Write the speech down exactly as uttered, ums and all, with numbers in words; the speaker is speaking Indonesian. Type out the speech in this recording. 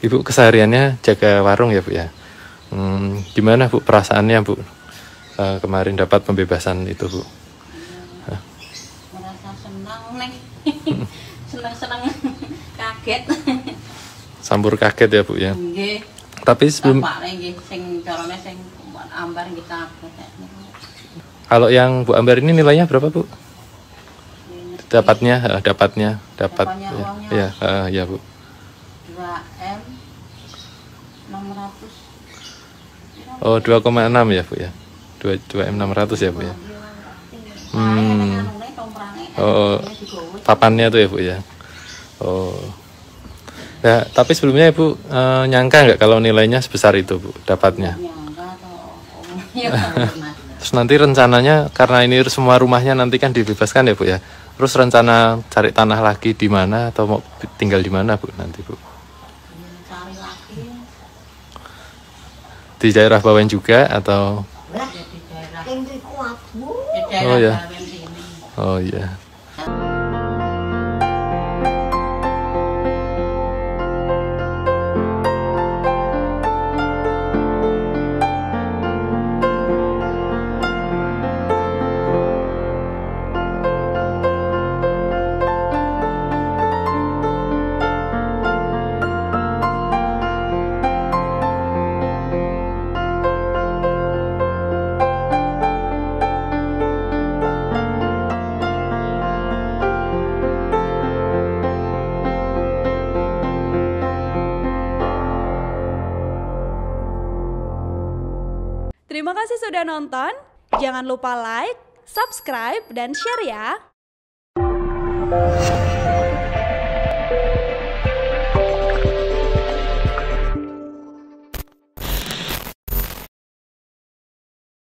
Ibu kesehariannya jaga warung ya Bu ya. Hmm, gimana Bu perasaannya Bu uh, kemarin dapat pembebasan itu Bu? Ya, merasa senang nih, senang-senang, kaget. Sambur kaget ya Bu ya. Nggih. Tapi sebelum Bapak nggih sing carane sing ambar nggih kaget. Kalau yang Bu Ambar ini nilainya berapa Bu? Dapatnya, uh, dapatnya, dapat Dapatnya ya, uangnya. ya, uh, ya Bu. dua M enam ratus. Oh dua koma enam ya Bu ya. dua M enam ratus ya Bu ya. Hmm. Oh, papannya tuh ya Bu ya. Oh. Nah, tapi sebelumnya Ibu uh, nyangka nggak kalau nilainya sebesar itu Bu dapatnya? Terus nanti rencananya karena ini semua rumahnya nanti kan dibebaskan ya Bu ya. Terus rencana cari tanah lagi di mana atau mau tinggal di mana Bu nanti Bu? Cari lagi. Di daerah Bawen juga atau? Di daerah. Di daerah Oh ya. Bawen sini. Oh iya. Terima kasih sudah nonton. Jangan lupa like, subscribe, dan share ya.